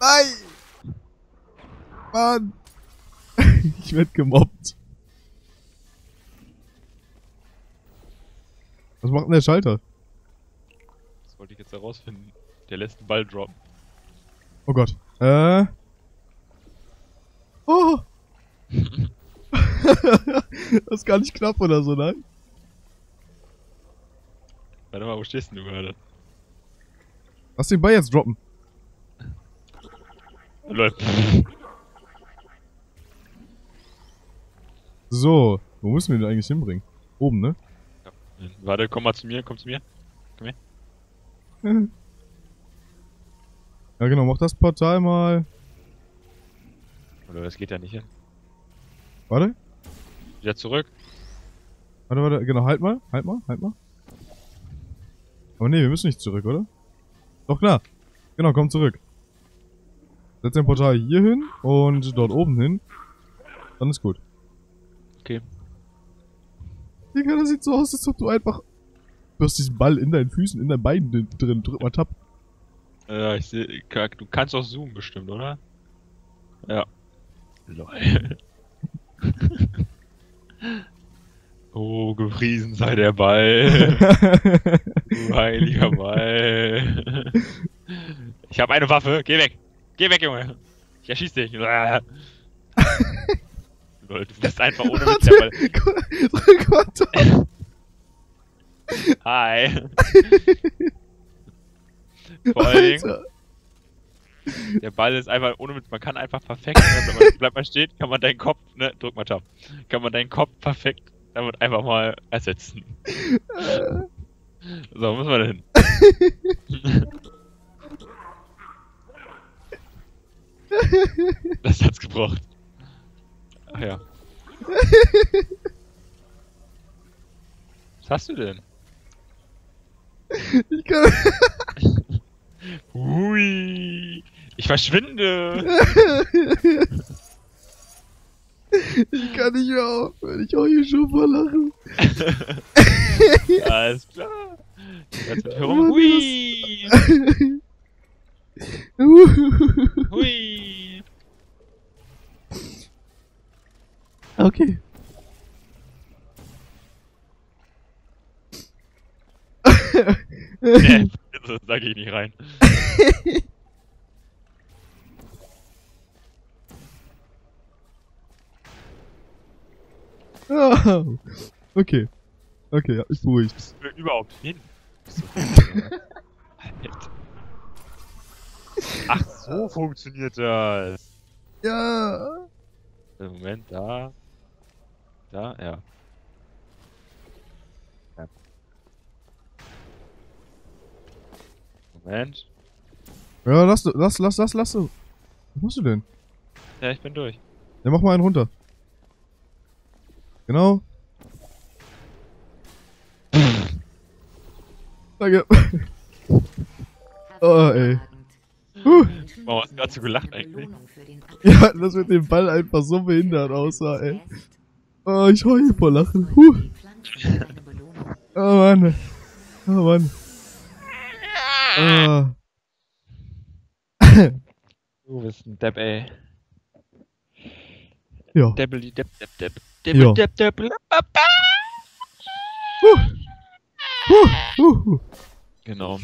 Nein! Mann! Ich werd gemobbt. Was macht denn der Schalter? Das wollte ich jetzt herausfinden. Der lässt den Ball droppen. Oh Gott. Oh! Das ist gar nicht knapp oder so, nein? Warte mal, wo stehst denn du gerade? Lass den Ball jetzt droppen. Läuft. So, wo müssen wir den eigentlich hinbringen? Oben, ne? Warte, komm mal zu mir, komm zu mir. Komm her. Ja genau, mach das Portal mal. Oder das geht ja nicht hin. Warte. Wieder zurück. Warte, genau, halt mal. Aber nee, wir müssen nicht zurück, oder? Doch klar. Genau, komm zurück. Setz den Portal hier hin und dort oben hin. Dann ist gut. Okay. Digga, das sieht so aus, als ob du einfach... Du hast diesen Ball in deinen Füßen, in deinen Beinen drin. Drück mal Tab. Ja, ich sehe. Du kannst auch zoomen bestimmt, oder? Ja. Lol. Oh, gepriesen sei der Ball. Du heiliger Ball. Ich habe eine Waffe. Geh weg. Geh weg, Junge. Ich erschieß dich. Lol, du bist einfach ohne Witz der Ball. Drück mal Tab. Hi. Vor allen Dingen, der Ball ist einfach ohne Witz, man kann einfach perfekt, bleibt mal stehen, kann man deinen Kopf, ne, drück mal Tab, kann man deinen Kopf perfekt damit einfach mal ersetzen. So, wo müssen wir denn hin? Das hat's gebraucht. Ach ja. Was hast du denn? Ich kann... Hui! Ich verschwinde! Ich kann nicht mehr aufhören, ich hau hier schon vor Lachen. Alles klar! Jetzt mit herum. Hui! Hui! Okay. Nee, da geh ich nicht rein. Oh. Okay. Okay, ja, ist beruhigt. Bist du überhaupt hin? Alter. Ach, so funktioniert das. Ja. Moment, da. Da, ja. Ja. Moment. Ja, lass du. Was machst du denn? Ja, ich bin durch. Ja, mach mal einen runter. Genau. Danke. Oh, ey. Warum hast du gerade so gelacht eigentlich? Ja, das mit dem Ball einfach so behindert aussah, ey. Oh, ich heule vor Lachen. Oh Mann. Oh Mann. Oh. Du bist ein Depp, ey. Ja. Deppeli, Depp. Ja. Depp. Genau.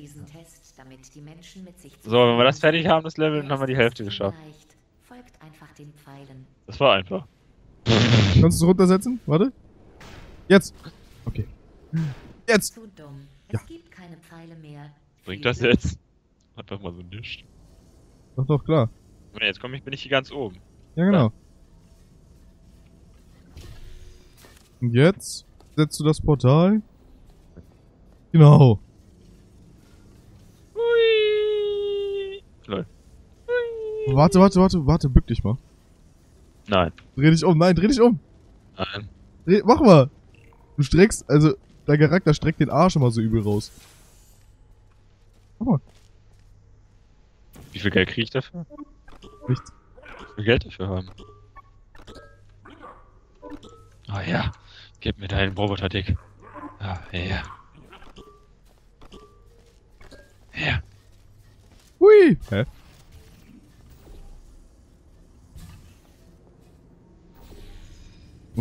So, wenn wir das fertig haben, das Level, dann haben wir die Hälfte geschafft. Das war einfach. Kannst du es runtersetzen? Warte. Jetzt. Okay. Jetzt. Ja. Bringt das jetzt? Einfach mal so nichts. Doch, klar. Jetzt bin ich hier ganz oben. Ja, genau. Und jetzt setzt du das Portal. Genau. Hui. Lol. Warte, bück dich mal. Nein. Dreh dich um, nein, dreh dich um. Nein. Mach mal. Du streckst, also, dein Charakter streckt den Arsch immer so übel raus. Mach mal. Wie viel Geld krieg ich dafür? Nichts. Wie viel Geld dafür haben? Ah ja. Gib mir deinen Roboter-Dick. Ah, ja. Ja. Hui. Hä?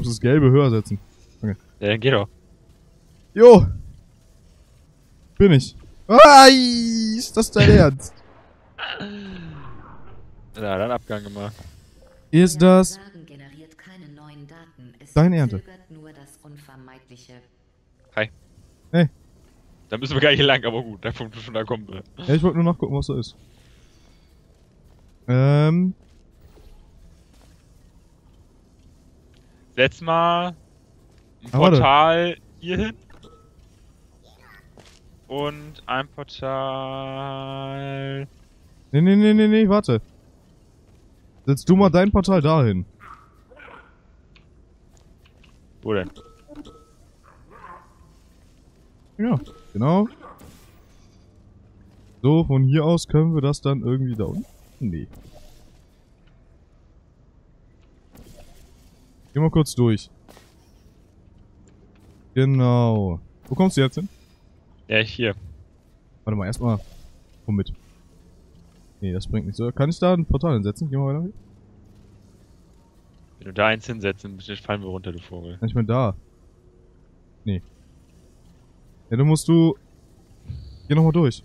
Muss das Gelbe höher setzen. Ja, dann geh doch. Jo! Bin ich. Ai, ist das dein Ernst? Ja, dann Abgang gemacht. Ist das Generiert keine neuen Daten. Es deine Ernte? zögert nur das Unvermeidliche. Hi. Hey. Da müssen wir gar nicht lang, aber gut, der Punkt ist schon da kommen wir. Ja, ich wollte nur nachgucken, was da ist. Setz mal ein warte. Portal hier hin. Und ein Portal... Nee, warte. Setz du mal dein Portal dahin. Wo denn? Ja, genau. So, von hier aus können wir das dann irgendwie da unten? Nee. Geh mal kurz durch. Genau. Wo kommst du jetzt hin? Ja, hier. Warte mal, erstmal. Komm mit. Nee, das bringt nichts. So, kann ich da ein Portal hinsetzen? Geh mal weiter. Wenn du da eins hinsetzt, dann fallen wir runter, du Vogel. Kann ich mal da? Nee. Ja, dann musst du... Geh nochmal durch.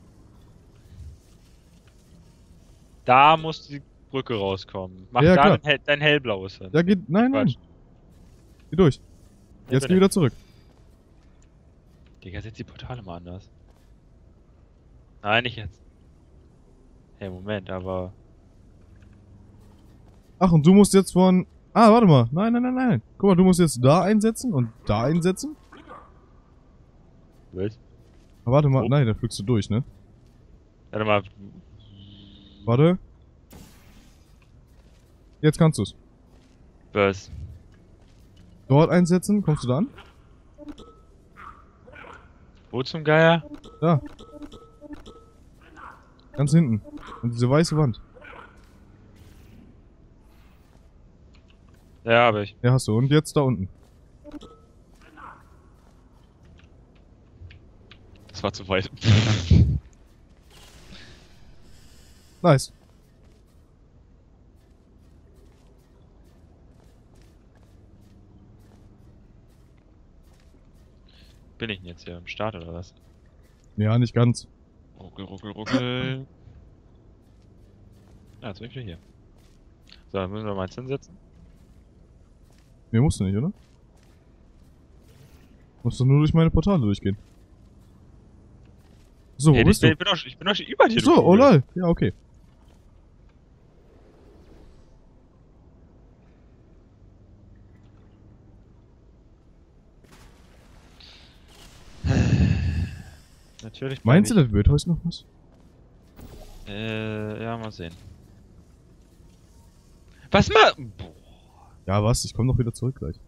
Da muss die Brücke rauskommen. Mach Ja, da klar. dein hellblaues hin. Ja, geht... Nein, nein. Quatsch. Geh durch. Ja, Jetzt bitte. geh wieder zurück. Digga, setz die Portale mal anders. Nein, nicht jetzt. Hey, Moment, aber... Ach, und du musst jetzt von... Ah, warte mal. Nein. Guck mal, du musst jetzt da einsetzen und da einsetzen. Was? Ah, warte mal. Oh. Nein, da flügst du durch, ne? Warte mal. Warte. Jetzt kannst du's. Was? Dort einsetzen. Kommst du da an? Wo zum Geier? Da. Ganz hinten. Und diese weiße Wand. Ja, hab ich. Ja, hast du. Und jetzt da unten. Das war zu weit. Nice. Bin ich denn jetzt hier am Start oder was? Ja, nicht ganz. Ruckel. Ja, jetzt bin ich wieder hier. So, dann müssen wir mal eins hinsetzen. Mir musst du nicht, oder? Musst du nur durch meine Portale durchgehen. So, wo Hey, bist du? ich bin doch schon über dir. du So, oh Vogel. lol. Ja, okay. Natürlich. Meinst du, das wird heute noch was? Ja, mal sehen. Was mal? Boah. Ja, was? Ich komme doch wieder zurück gleich.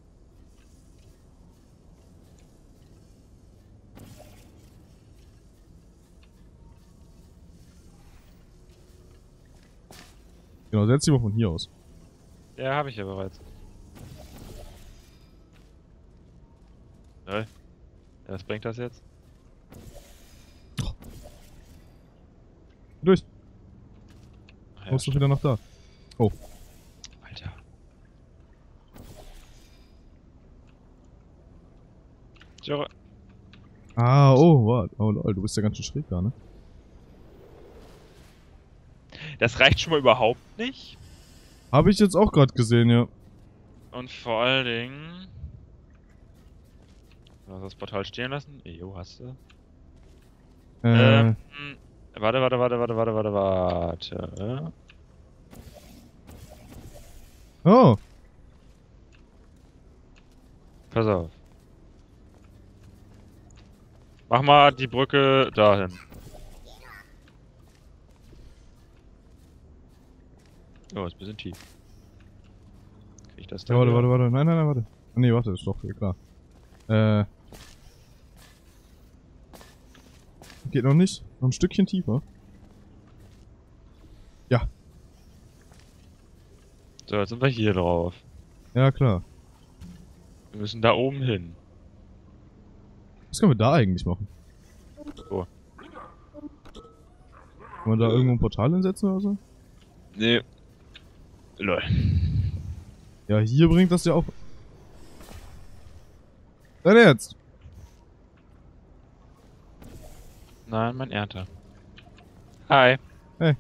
Genau, setz dich mal von hier aus. Ja, habe ich ja bereits. Ja, was bringt das jetzt? Durch. Ach ja, Kommst du wieder nach da. Oh. Alter. Jure. Ah, oh, warte. Oh lol, du bist ja ganz schön schräg da, ne? Das reicht schon mal überhaupt nicht. Habe ich jetzt auch gerade gesehen, ja. Und vor allen Dingen... Du hast das Portal stehen lassen? Jo, hast du. Warte. Oh. Pass auf. Mach mal die Brücke dahin. Oh, ist ein bisschen tief. Krieg ich das da? Ja, wieder? warte. Nein, warte. Ah, nee, warte, ist doch viel klar. Geht noch nicht. Noch ein Stückchen tiefer. Ja. So, jetzt sind wir hier drauf. Ja, klar. Wir müssen da oben hin. Was können wir da eigentlich machen? So. Wollen wir da irgendwo ein Portal hinsetzen oder so? Nee. Lol. Ja, hier bringt das ja auch... Dein Ernst? Nein, mein Ernte. Hi. Hey.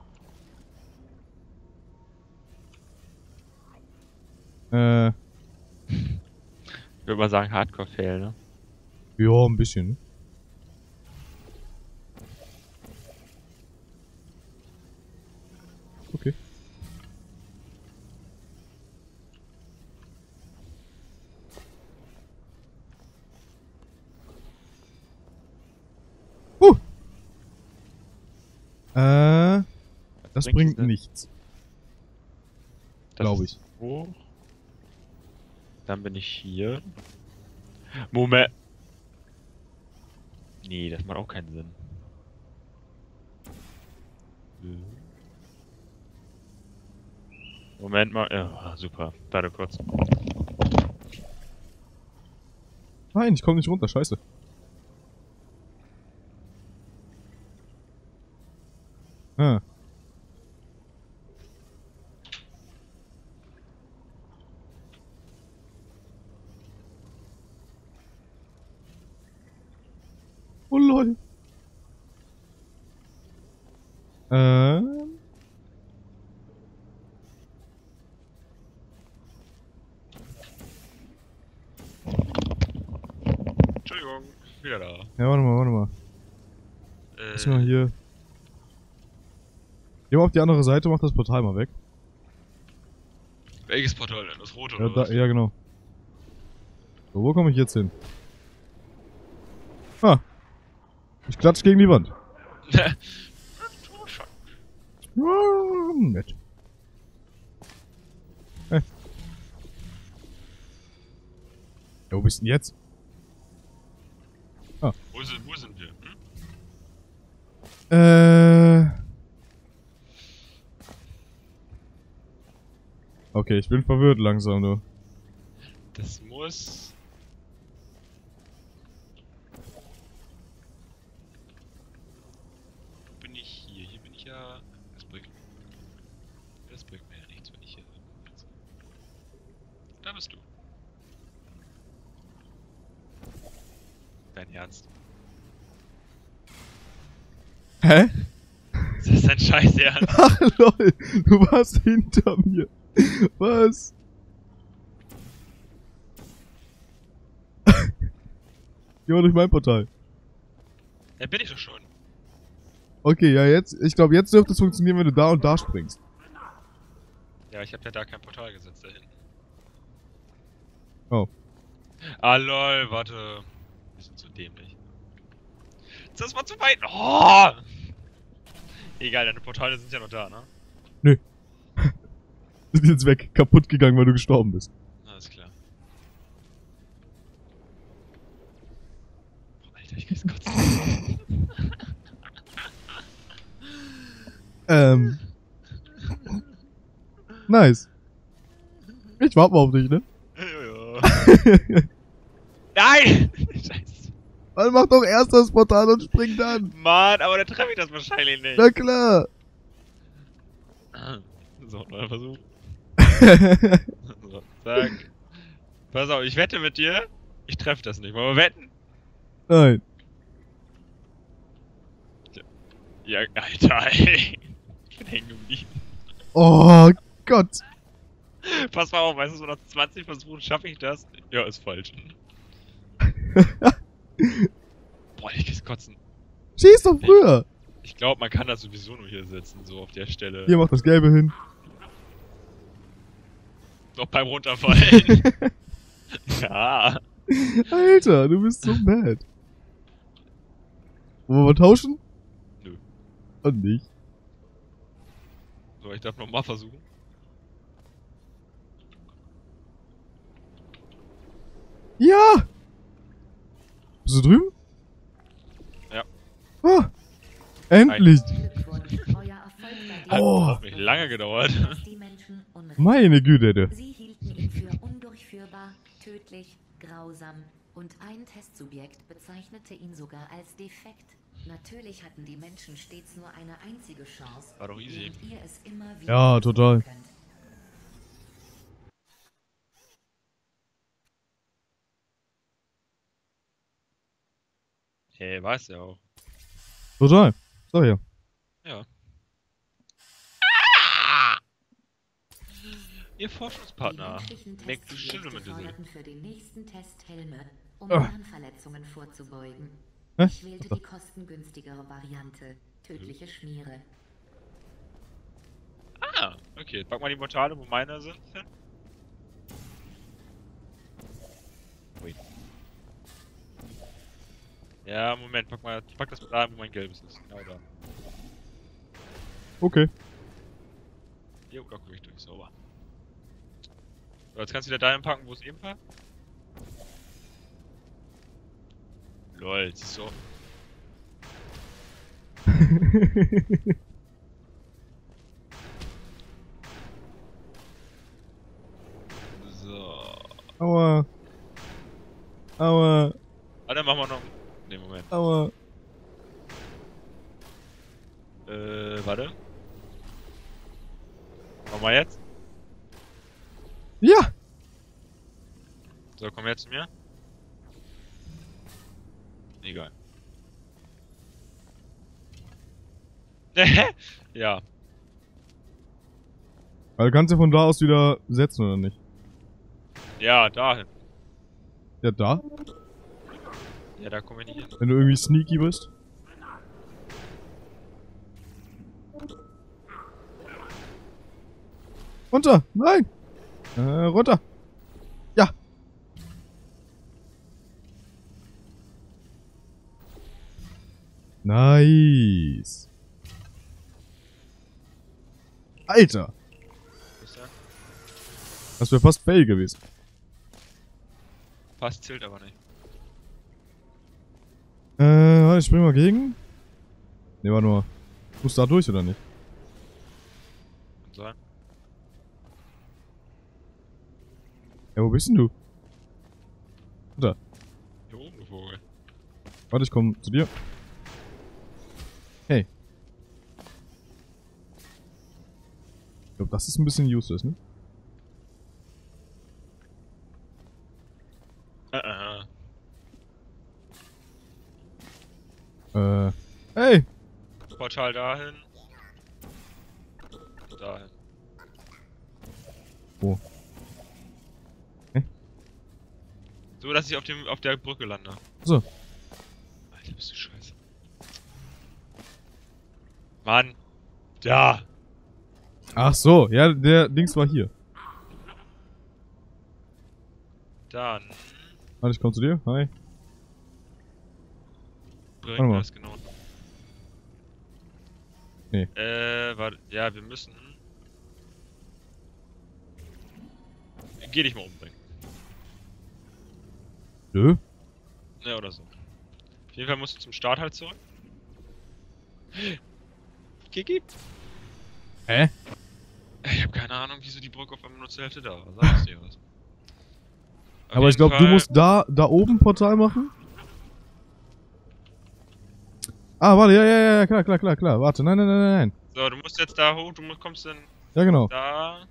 Ich würde mal sagen Hardcore-Fail, ne? Ja, ein bisschen. Okay. Das bringt denn? nichts. Das Glaub ist ich. Hoch. Dann bin ich hier. Moment. Nee, das macht auch keinen Sinn. Moment mal. Ja, super. Warte kurz. Nein, ich komme nicht runter, scheiße. Ah. Oh lol. Entschuldigung. Wieder da. Ja, warte mal. Lass mal hier. Geh mal auf die andere Seite, mach das Portal mal weg. Welches Portal denn? Das rote Ja, oder was? ja genau. So, wo komme ich jetzt hin? Ah. Ich klatsch gegen die Wand. Ja, nett. Hey. Ja, wo bist du denn jetzt? Wo sind wir? Okay, ich bin verwirrt langsam, du. Das muss... Bin ich hier? Hier bin ich ja... Das bringt mir ja nichts, wenn ich hier bin. Da bist du. Dein Ernst? Hä? Ist das dein Scheiß Ernst? Ach lol, du warst hinter mir. Was? Geh mal durch mein Portal. Ja, bin ich doch schon. Okay, ja jetzt, ich glaube jetzt dürfte es funktionieren, wenn du da und da springst. Ja, ich hab ja da kein Portal gesetzt da hinten. Oh. Ah lol, warte. Wir sind zu dämlich. Das war zu weit. Oh! Egal, deine Portale sind ja noch da, ne? Nö. Sind jetzt weg, kaputt gegangen, weil du gestorben bist. Alles klar. Boah, Alter, ich krieg's kotzen. Nice. Ich warte mal auf dich, ne? Ja. Nein! Scheiße. Dann mach doch erst das Portal und spring dann. Mann, aber dann treffe ich das wahrscheinlich nicht. Na klar. So, neuer Versuch. So, zack. Pass auf, ich wette mit dir, ich treffe das nicht. Wollen wir wetten? Nein. Ja, Alter, ey. Ich bin hängen geblieben. Oh Gott. Pass mal auf, weißt du, so nach 20 Versuchen schaffe ich das? Ja, ist falsch. Boah, ich krieg's kotzen. Schieß doch früher. Ich glaube, man kann das sowieso nur hier setzen, so auf der Stelle. Hier, mach das Gelbe hin. Noch beim Runterfallen. Ja. Alter, du bist so mad. Wollen wir tauschen? Nö. Und nicht. So, ich darf nochmal versuchen. Ja! Bist du drüben? Ja. Oh, endlich! Glückwunsch, euer Erfolg bei Hat Oh. auch nicht lange gedauert. dass die Menschen Unrecht. Meine Güte, du. Sie hielten ihn für undurchführbar, tödlich, grausam und ein Testsubjekt bezeichnete ihn sogar als defekt. Natürlich hatten die Menschen stets nur eine einzige Chance, War doch easy. während ihr es immer wieder Ja, total. versuchen könnt. Hey, weiß ja auch. Total. So, hier. Ja. Ihr Forschungspartner. Die menschlichen Make the Testsubjekte children forderten für den nächsten Test Helme, um Ah. Hirnverletzungen vorzubeugen. Hä? Ich wählte die kostengünstigere Variante. Tödliche Schmiere. Ah, okay. Pack mal die Portale, wo meine sind. Hin. Ui. Ja, Moment, pack das da, wo mein gelbes ist. Genau da. Okay. Jo, da guck ich durch, sauber. So, jetzt kannst du wieder dahin packen, wo es eben war. Lol, so. So. Aua. Aua. Ah, dann machen wir noch. Ne, Moment. Aua. Warte. Machen wir jetzt? Ja. So, komm jetzt zu mir. Egal. Ja. Also kannst du von da aus wieder setzen, oder nicht? Ja, dahin. Ja, da? Ja, da kommen wir nicht hin. Wenn du irgendwie sneaky bist. Runter! Nein! Runter! Ja! Nice! Alter! Ist ja. Das wäre fast fail gewesen. Passt, zählt aber nicht. Warte, ich spring mal gegen. Ne, warte mal. Du musst da durch, oder nicht? Und so. Ja, wo bist denn du? Da. Hier oben, du Vogel. Warte, ich komm zu dir. Hey. Ich glaube, das ist ein bisschen useless, ne? Hey! Portal dahin. Dahin. Wo? Hä? So, dass ich auf der Brücke lande. So. Alter, bist du scheiße. Mann. Da. Ach so, ja, der Dings war hier. Dann Warte, ich komm zu dir. Hi. bringen Warte wir mal. das genau. Nee. Warte. Ja, wir müssen. Geh dich mal umbringen. Nö. Ne, oder so. Auf jeden Fall musst du zum Start halt zurück. Kiki? Hä? Ich hab keine Ahnung, wieso die Brücke auf einmal nur zur Hälfte da war. Sag ich dir was. Auf Aber ich jeden glaube, du Fall- musst da oben ein Portal machen. Ah, warte, ja, klar. Warte, nein. So, du musst jetzt da hoch, kommst dann Ja, genau. da.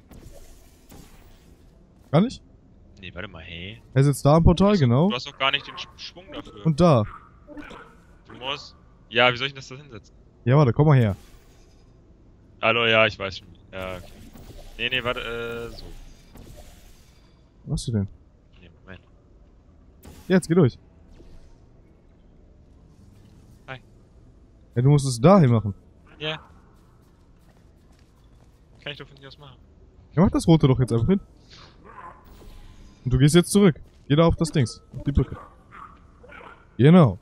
Kann ich? Nee, warte mal, hey. Er ist jetzt da ein Portal, genau. Du hast doch gar nicht den Schwung dafür. Und da. Du musst. Ja, wie soll ich das da hinsetzen? Ja, warte, komm mal her. Hallo, ja, ich weiß schon. Ja, okay. Nee, warte, so. Was hast du denn? Nee, Moment. Jetzt, geh durch. Hi. Ja, du musst es dahin machen. Ja. Kann ich doch von hier aus machen. Ja, mach das Rote doch jetzt einfach hin. Und du gehst jetzt zurück. Geh da auf das Dings. Auf die Brücke. Genau.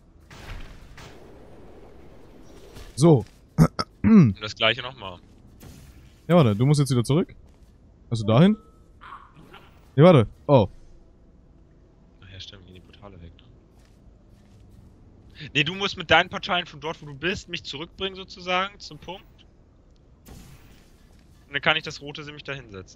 So. Und das gleiche nochmal. Ja, warte, du musst jetzt wieder zurück. Also dahin. Ja, warte. Oh. Ach ja, stimmt, gehen die Portale weg. Ne? Nee, du musst mit deinen Portalen von dort, wo du bist, mich zurückbringen sozusagen zum Punkt. Und dann kann ich das rote nämlich da hinsetzen.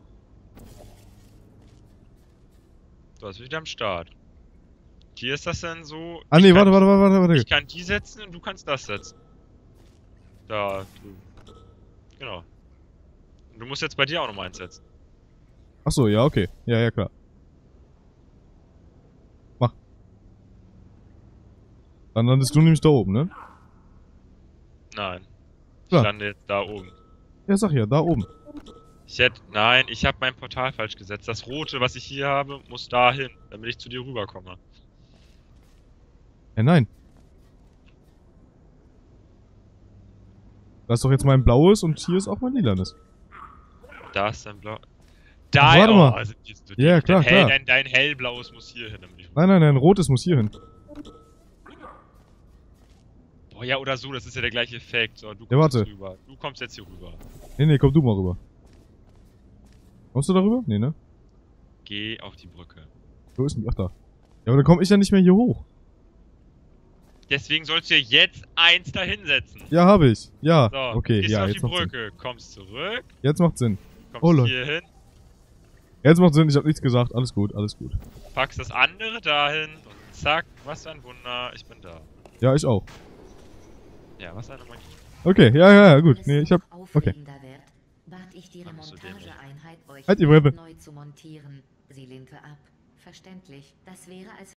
So, jetzt bin ich wieder am Start. Hier ist das dann so. Ah, ich nee, kann- warte. Ich kann die setzen und du kannst das setzen. Da, du. Genau. Und du musst jetzt bei dir auch nochmal eins setzen. Ach so, ja, okay. Ja, klar. Mach. Dann landest du nämlich da oben, ne? Nein. Ich Ja. lande jetzt da oben. Ja, sag ja, da oben. Nein, ich habe mein Portal falsch gesetzt. Das rote, was ich hier habe, muss dahin, damit ich zu dir rüberkomme. Ja, nein. Da ist doch jetzt mein blaues und hier ist auch mein lilanes. Da ist dein blau. Ach, warte mal. Also, Ja, klar, klar. Dein hellblaues muss hier hin. Damit ich Nein, nein, nein, rotes muss hier hin. Boah, ja, oder so, das ist ja der gleiche Effekt. So, du kommst Ja, warte. jetzt rüber. Du kommst jetzt hier rüber. Nee, nee, komm du mal rüber. Kommst du da rüber? Nee, ne? Geh auf die Brücke. Wo ist denn? Ach, da. Ja, aber dann komme ich ja nicht mehr hier hoch. Deswegen sollst du jetzt eins da hinsetzen. Ja, habe ich. Ja, So, okay, gehst ja, auf die jetzt macht Sinn. Brücke, kommst zurück, Jetzt macht Sinn. kommst Oh, Leute. hier hin, Jetzt macht Sinn, ich habe nichts gesagt. Alles gut, alles gut. packst das andere dahin und zack, was für ein Wunder, ich bin da. Ja, ich auch. Ja, was eine Magie. Okay, ja, gut. Nee, ich hab... Okay. Aufregender wird, bat ich die Dann bist du Remontageeinheit, euch Halt die Webbe. neu zu montieren. Sie lehnte ab. Verständlich. Das wäre, als